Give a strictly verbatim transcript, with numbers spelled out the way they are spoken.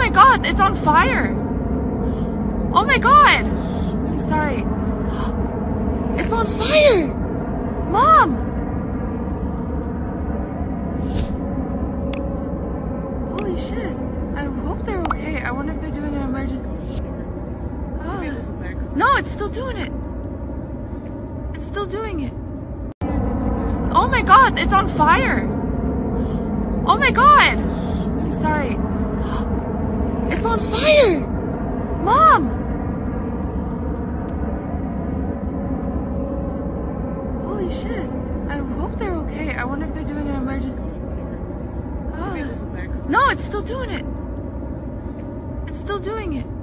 my god, it's on fire! Oh my god! Sorry. It's on fire! Mom! Holy shit. I hope they're okay. I wonder if they're doing an emergency. Oh. No, it's still doing it. It's still doing it. Oh my god, it's on fire! Oh my god! Sorry. It's on fire! Mom! Holy shit. I hope they're okay. I wonder if they're doing an emergency. Oh. No, it's still doing it. It's still doing it.